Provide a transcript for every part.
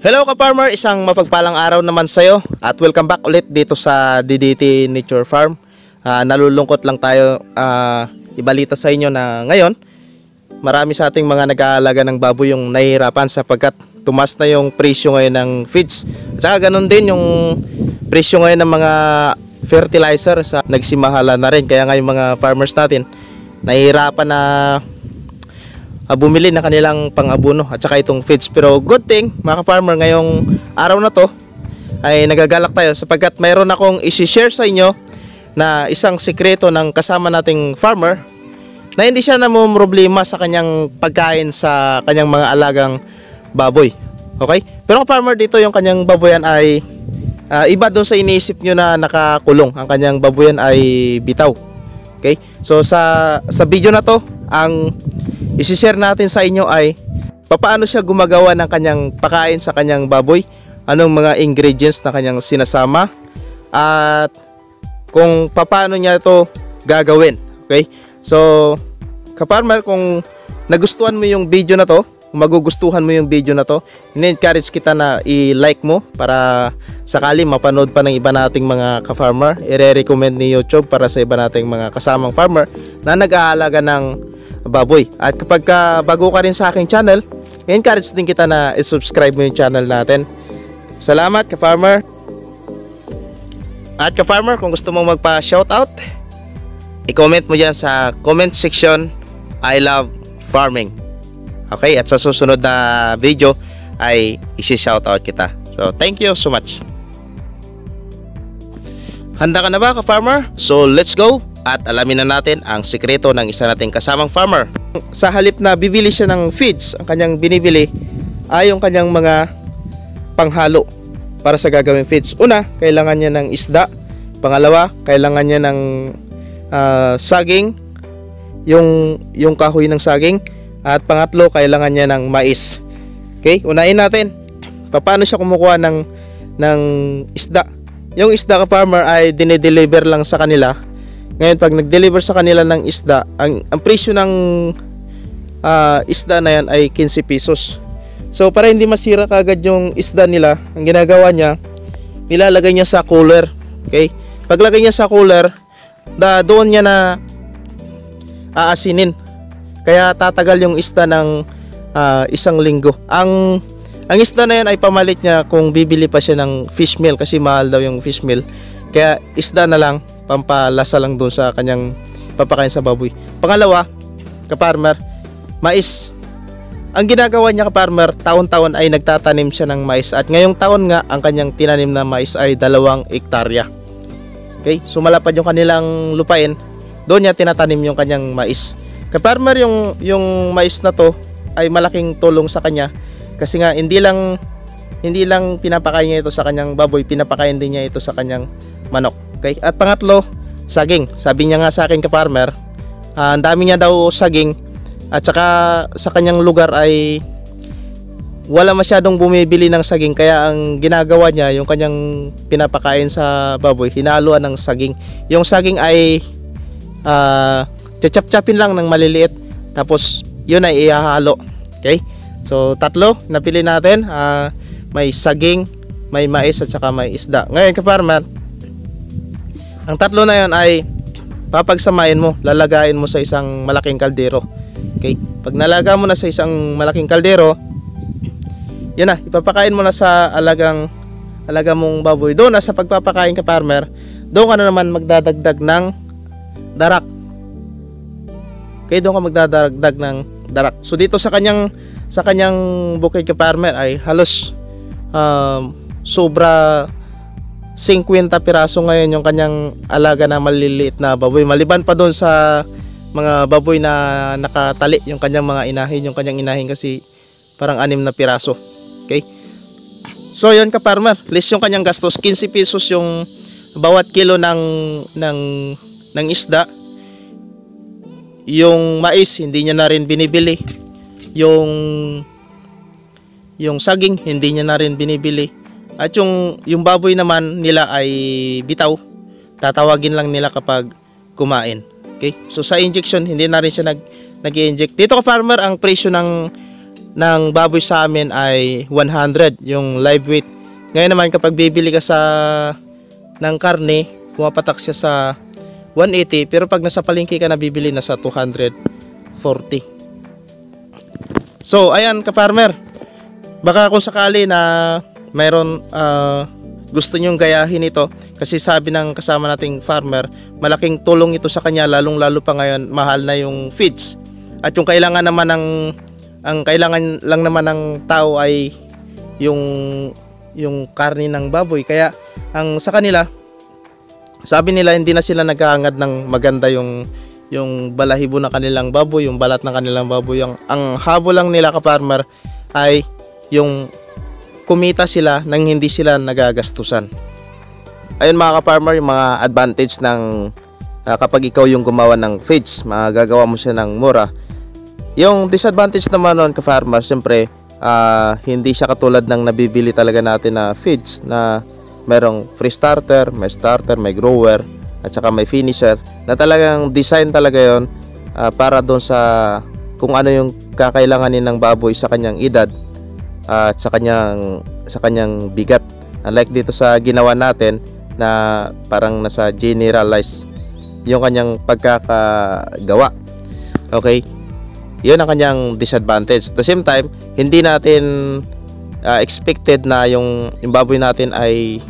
Hello ka-farmer, isang mapagpalang araw naman sa'yo at welcome back ulit dito sa DDT Nature Farm. Nalulungkot lang tayo ibalita sa inyo na ngayon marami sa ating mga nag-aalaga ng baboy yung nahihirapan sapagkat tumas na yung presyo ngayon ng feeds. At saka ganun din yung presyo ngayon ng mga fertilizer sa nagsimahala na rin, kaya ngayon mga farmers natin nahihirapan na bumili ng kanilang pang-abono at saka itong feeds. Pero good thing mga farmer, ngayong araw na to ay nagagalak tayo sapagkat mayroon akong isi-share sa inyo na isang sikreto ng kasama nating farmer na hindi siya namumroblema sa kanyang pagkain sa kanyang mga alagang baboy. Okay? Pero farmer, dito yung kanyang baboyan ay iba doon sa iniisip nyo na nakakulong. Ang kanyang baboyan ay bitaw. Okay? So sa video na to, ang isi-share natin sa inyo ay paano siya gumagawa ng kanyang pakain sa kanyang baboy, anong mga ingredients na kanyang sinasama, at kung paano niya ito gagawin. Okay? So, ka-farmer, kung nagustuhan mo yung video na to, kung magugustuhan mo yung video na to, in-encourage kita na i-like mo para sakali mapanood pa ng iba nating mga ka-farmer. I-recommend ni YouTube para sa iba nating mga kasamang farmer na nag-aalaga ng baboy. At kapag bago ka rin sa aking channel, i-encourage din kita na i-subscribe mo yung channel natin. Salamat ka-farmer. At ka-farmer, kung gusto mong magpa-shoutout, i-comment mo dyan sa comment section, I love farming. Okay, at sa susunod na video ay isi-shoutout kita. So thank you so much. Handa ka na ba ka-farmer? So let's go at alamin na natin ang sikreto ng isa nating kasamang farmer. Sa halip na bibili siya ng feeds, ang kanyang binibili ay yung kanyang mga panghalo para sa gagawing feeds. Una, kailangan niya ng isda. Pangalawa, kailangan niya ng saging, yung kahoy ng saging. At pangatlo, kailangan niya ng mais. Okay, unahin natin paano siya kumukuha ng isda. Yung isda ka-farmer ay dinideliver lang sa kanila. Ngayon, pag nag-deliver sa kanila ng isda, ang presyo ng isda na yan ay 15 pesos. So para hindi masira kagad yung isda nila, ang ginagawa niya, nilalagay niya sa cooler. Okay? Paglagay niya sa cooler, doon niya na aasinin. Kaya tatagal yung isda ng isang linggo. Ang isda na yan ay pamalit niya kung bibili pa siya ng fish meal, kasi mahal daw yung fish meal. Kaya isda na lang, pampalasa lang doon sa kanyang papakain sa baboy. Pangalawa, ka-farmer, mais. Ang ginagawa niya ka-farmer, taon-taon ay nagtatanim siya ng mais. At ngayong taon nga, ang kanyang tinanim na mais ay 2 hektarya. Okay? So malapad yung kanilang lupain, doon niya tinatanim yung kanyang mais. Ka-farmer, yung mais na to ay malaking tulong sa kanya kasi nga hindi lang pinapakain niya ito sa kanyang baboy, pinapakain din niya ito sa kanyang manok. Okay? At pangatlo, saging. Sabi niya nga sa akin ka-farmer, ang dami niya daw saging at saka sa kanyang lugar ay wala masyadong bumibili ng saging, kaya ang ginagawa niya, yung kanyang pinapakain sa baboy, hinaluan ng saging. Yung saging ay chachap-chapin lang ng maliliit, tapos yun ay ihahalo. Okay? So tatlo napili natin, may saging, may mais at saka may isda. Ngayon ka-farmer, ang tatlo na yon ay papagsamahin mo, lalagayin mo sa isang malaking kaldero. Okay? Pag nalaga mo na sa isang malaking kaldero, yun na, ipapakain mo na sa alaga mong baboy. Doon na sa pagpapakain ka-farmer, doon ka na naman magdadagdag ng darak. Okay, doon ka magdadagdag ng darak. So dito sa kanyang bukid ka-farmer ay halos sobra 50 piraso ngayon yung kanyang alaga na maliliit na baboy. Maliban pa doon sa mga baboy na nakatali, yung kanyang mga inahin. Yung kanyang inahin kasi parang 6 na piraso. Okay? So yun ka-farmer, less yung kanyang gastos. 15 pesos yung bawat kilo ng isda. Yung mais, hindi niya na rin binibili. Yung saging, hindi niya na rin binibili. At yung baboy naman nila ay bitaw. Tatawagin lang nila kapag kumain. Okay? So sa injection, hindi na rin siya nag-i-inject. Dito ka-farmer, ang presyo ng ng baboy sa amin ay 100 yung live weight. Ngayon naman kapag bibili ka ng karne, pumapatak siya sa 180, pero pag nasa palengke ka nabibili na sa 240. So ayan ka-farmer, baka kung sakali na mayroon gusto nyong gayahin ito, kasi sabi ng kasama nating farmer, malaking tulong ito sa kanya, lalong lalo pa ngayon mahal na yung feeds. At yung kailangan naman ang kailangan lang naman ng tao ay yung karne ng baboy. Kaya ang sa kanila, sabi nila hindi na sila naghahangad ng maganda yung balahibo ng kanilang baboy, yung balat ng kanilang baboy. Ang habol lang nila ka-farmer ay yung kumita sila nang hindi sila nagagastusan. Ayun mga ka-farmer, yung mga advantage ng kapag ikaw yung gumawa ng feeds, magagawa mo siya ng mura. Yung disadvantage naman nun ka-farmer, siyempre hindi siya katulad ng nabibili talaga natin na feeds na merong free starter, may starter, may grower, at saka may finisher, na talagang design talaga yon para doon sa kung ano yung kakailanganin ng baboy sa kanyang edad at sa kanyang bigat. Unlike dito sa ginawa natin na parang nasa generalize yung kanyang pagkakagawa. Okay? Yun ang kanyang disadvantage. At the same time, hindi natin expected na yung baboy natin ay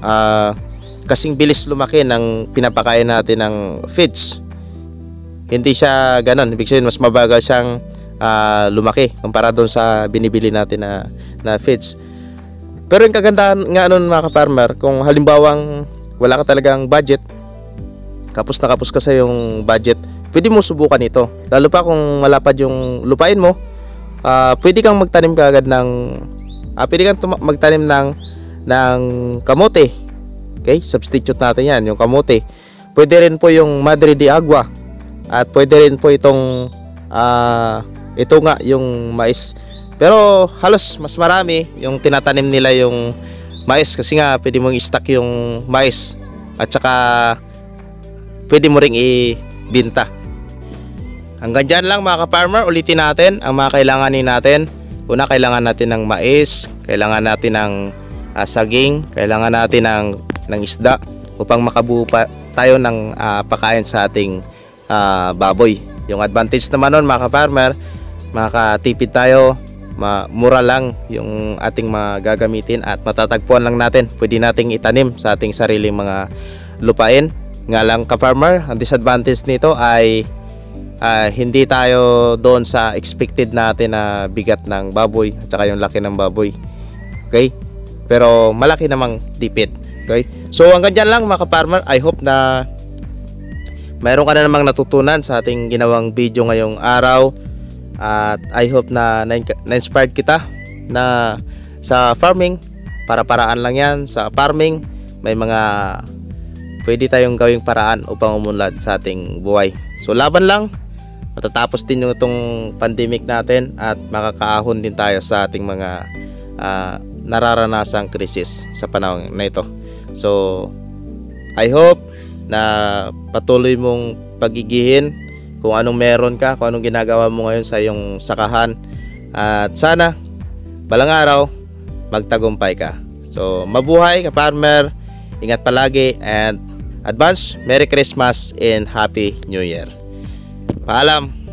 kasing bilis lumaki ng pinapakain natin ng feeds. Hindi siya ganun. Ibig sabihin, mas mabagal siyang lumaki kumpara doon sa binibili natin na feeds. Pero yung kagandahan nga nun mga ka-farmer, kung halimbawang wala ka talagang budget, kapos na kapos ka sa yung budget, pwede mo subukan ito. Lalo pa kung malapad yung lupain mo, pwede kang magtanim kaagad magtanim ng kamote. Okay, substitute natin yan, yung kamote. Pwede rin po yung Madre de Agua, at pwede rin po itong ito nga yung mais. Pero halos mas marami yung tinatanim nila yung mais, kasi nga pwede mong i-stock yung mais, at saka pwede mo ring ibenta. Hanggang dyan lang mga ka-farmer, ulitin natin ang mga kailanganin natin. Una, kailangan natin ng mais, kailangan natin ng saging, kailangan natin ng isda upang makabuo pa tayo ng pakain sa ating baboy. Yung advantage naman nun mga ka-farmer, makakatipid tayo, mura lang yung ating magagamitin at matatagpuan lang natin. Pwede nating itanim sa ating sariling mga lupain. Nga lang ka-farmer, ang disadvantage nito ay hindi tayo doon sa expected natin na bigat ng baboy at saka yung laki ng baboy. Okay? Pero malaki namang tipid. Okay? So hanggang dyan lang mga ka-farmer. I hope na mayroon ka na namang natutunan sa ating ginawang video ngayong araw. At I hope na na-inspired kita na sa farming, para-paraan lang yan. Sa farming, may mga pwede tayong gawing paraan upang umunlad sa ating buhay. So laban lang, matatapos din yung itong pandemic natin at makakaahon din tayo sa ating mga nararanasang krisis sa panahon na ito. So I hope na patuloy mong pagigihin kung anong meron ka, kung anong ginagawa mo ngayon sa iyong sakahan, at sana balang araw magtagumpay ka. So mabuhay ka-farmer, ingat palagi, and advance Merry Christmas and Happy New Year. Paalam.